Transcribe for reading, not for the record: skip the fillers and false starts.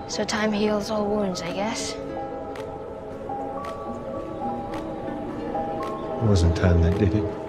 So time heals all wounds, I guess. It wasn't time that did it.